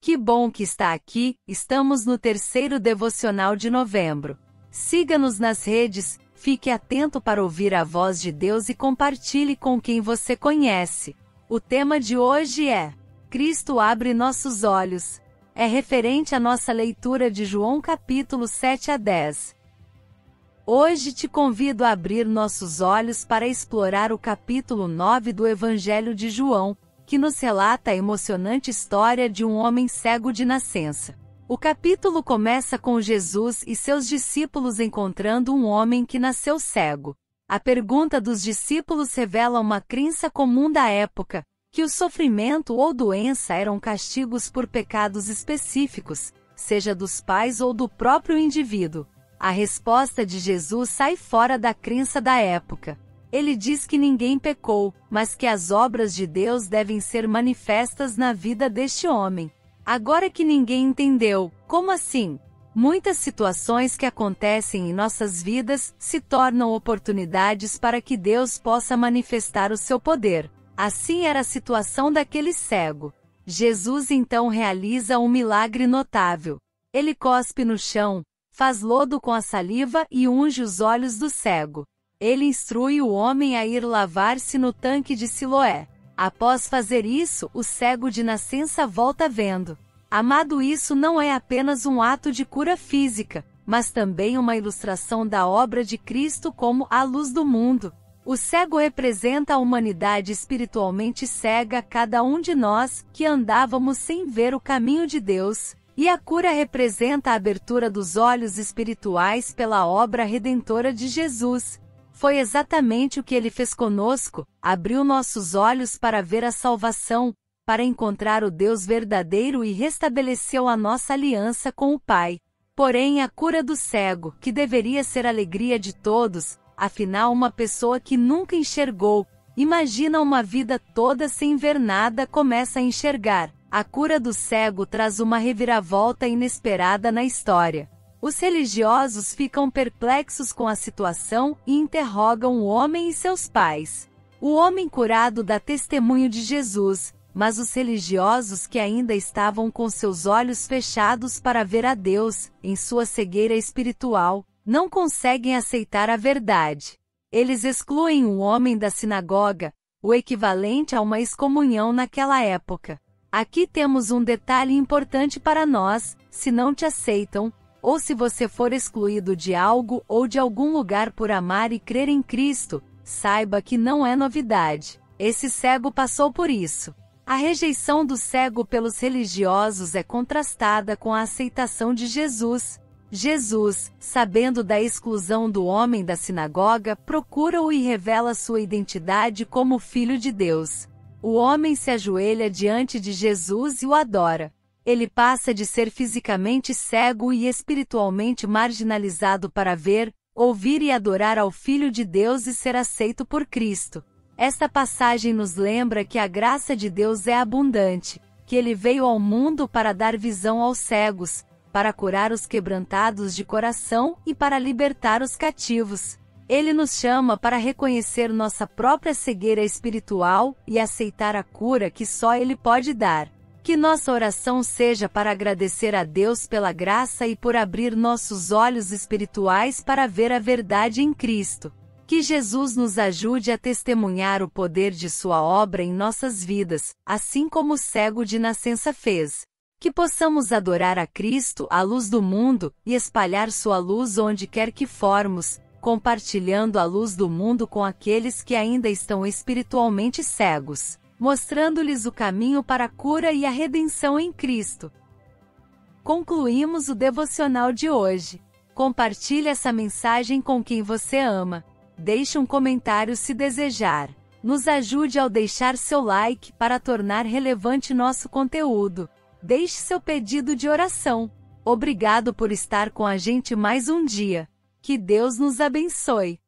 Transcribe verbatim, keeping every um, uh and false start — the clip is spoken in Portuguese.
Que bom que está aqui, estamos no terceiro devocional de novembro. Siga-nos nas redes, fique atento para ouvir a voz de Deus e compartilhe com quem você conhece. O tema de hoje é: Cristo abre nossos olhos. É referente à nossa leitura de João capítulo sete a dez. Hoje te convido a abrir nossos olhos para explorar o capítulo nove do Evangelho de João, que nos relata a emocionante história de um homem cego de nascença. O capítulo começa com Jesus e seus discípulos encontrando um homem que nasceu cego. A pergunta dos discípulos revela uma crença comum da época, que o sofrimento ou doença eram castigos por pecados específicos, seja dos pais ou do próprio indivíduo. A resposta de Jesus sai fora da crença da época. Ele diz que ninguém pecou, mas que as obras de Deus devem ser manifestas na vida deste homem. Agora que ninguém entendeu, como assim? Muitas situações que acontecem em nossas vidas se tornam oportunidades para que Deus possa manifestar o seu poder. Assim era a situação daquele cego. Jesus então realiza um milagre notável. Ele cospe no chão, faz lodo com a saliva e unge os olhos do cego. Ele instrui o homem a ir lavar-se no tanque de Siloé. Após fazer isso, o cego de nascença volta vendo. Amado, isso não é apenas um ato de cura física, mas também uma ilustração da obra de Cristo como a luz do mundo. O cego representa a humanidade espiritualmente cega, cada um de nós, que andávamos sem ver o caminho de Deus. E a cura representa a abertura dos olhos espirituais pela obra redentora de Jesus. Foi exatamente o que ele fez conosco, abriu nossos olhos para ver a salvação, para encontrar o Deus verdadeiro e restabeleceu a nossa aliança com o Pai. Porém, a cura do cego, que deveria ser alegria de todos, afinal uma pessoa que nunca enxergou, imagina uma vida toda sem ver nada, começa a enxergar. A cura do cego traz uma reviravolta inesperada na história. Os religiosos ficam perplexos com a situação e interrogam o homem e seus pais. O homem curado dá testemunho de Jesus, mas os religiosos, que ainda estavam com seus olhos fechados para ver a Deus, em sua cegueira espiritual, não conseguem aceitar a verdade. Eles excluem o homem da sinagoga, o equivalente a uma excomunhão naquela época. Aqui temos um detalhe importante para nós: se não te aceitam, ou se você for excluído de algo ou de algum lugar por amar e crer em Cristo, saiba que não é novidade. Esse cego passou por isso. A rejeição do cego pelos religiosos é contrastada com a aceitação de Jesus. Jesus, sabendo da exclusão do homem da sinagoga, procura-o e revela sua identidade como Filho de Deus. O homem se ajoelha diante de Jesus e o adora. Ele passa de ser fisicamente cego e espiritualmente marginalizado para ver, ouvir e adorar ao Filho de Deus e ser aceito por Cristo. Esta passagem nos lembra que a graça de Deus é abundante, que Ele veio ao mundo para dar visão aos cegos, para curar os quebrantados de coração e para libertar os cativos. Ele nos chama para reconhecer nossa própria cegueira espiritual e aceitar a cura que só Ele pode dar. Que nossa oração seja para agradecer a Deus pela graça e por abrir nossos olhos espirituais para ver a verdade em Cristo. Que Jesus nos ajude a testemunhar o poder de sua obra em nossas vidas, assim como o cego de nascença fez. Que possamos adorar a Cristo, a luz do mundo, e espalhar sua luz onde quer que formos, compartilhando a luz do mundo com aqueles que ainda estão espiritualmente cegos, mostrando-lhes o caminho para a cura e a redenção em Cristo. Concluímos o devocional de hoje. Compartilhe essa mensagem com quem você ama. Deixe um comentário se desejar. Nos ajude ao deixar seu like para tornar relevante nosso conteúdo. Deixe seu pedido de oração. Obrigado por estar com a gente mais um dia. Que Deus nos abençoe.